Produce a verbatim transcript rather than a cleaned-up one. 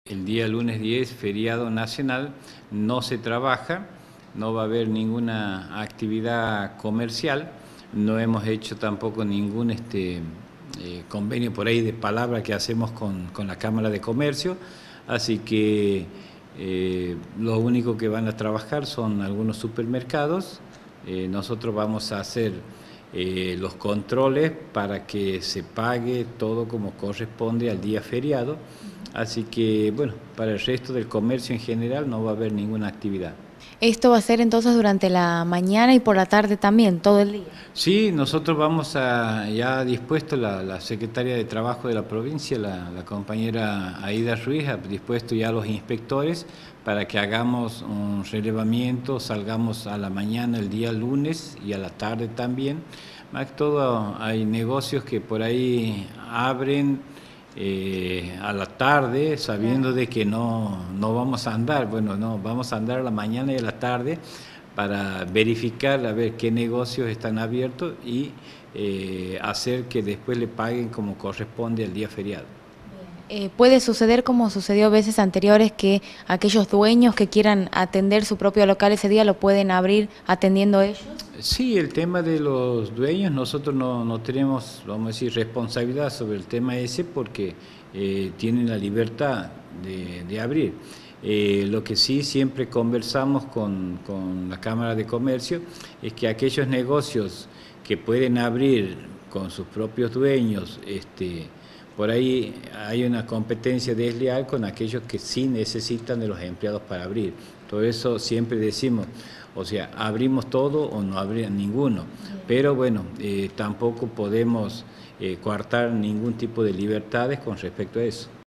El día lunes diez, feriado nacional, no se trabaja, no va a haber ninguna actividad comercial, no hemos hecho tampoco ningún este, eh, convenio por ahí de palabra que hacemos con, con la Cámara de Comercio, así que eh, lo único que van a trabajar son algunos supermercados. Eh, nosotros vamos a hacer eh, los controles para que se pague todo como corresponde al día feriado. Así que, bueno, para el resto del comercio en general no va a haber ninguna actividad. ¿Esto va a ser entonces durante la mañana y por la tarde también, todo el día? Sí, nosotros vamos a, ya dispuesto, la, la secretaria de Trabajo de la provincia, la, la compañera Aida Ruiz, ha dispuesto ya a los inspectores para que hagamos un relevamiento, salgamos a la mañana el día lunes y a la tarde también. Más que todo hay negocios que por ahí abren Eh, a la tarde, sabiendo de que no, no vamos a andar, bueno, no, vamos a andar a la mañana y a la tarde para verificar a ver qué negocios están abiertos y eh, hacer que después le paguen como corresponde al día feriado. Eh, puede suceder como sucedió veces anteriores que aquellos dueños que quieran atender su propio local ese día lo pueden abrir atendiendo ellos. Sí, el tema de los dueños, nosotros no, no tenemos, vamos a decir, responsabilidad sobre el tema ese porque eh, tienen la libertad de, de abrir. Eh, lo que sí siempre conversamos con, con la Cámara de Comercio es que aquellos negocios que pueden abrir con sus propios dueños, este, por ahí hay una competencia desleal con aquellos que sí necesitan de los empleados para abrir. Por eso siempre decimos, o sea, abrimos todo o no abrimos ninguno, pero bueno, eh, tampoco podemos eh, coartar ningún tipo de libertades con respecto a eso.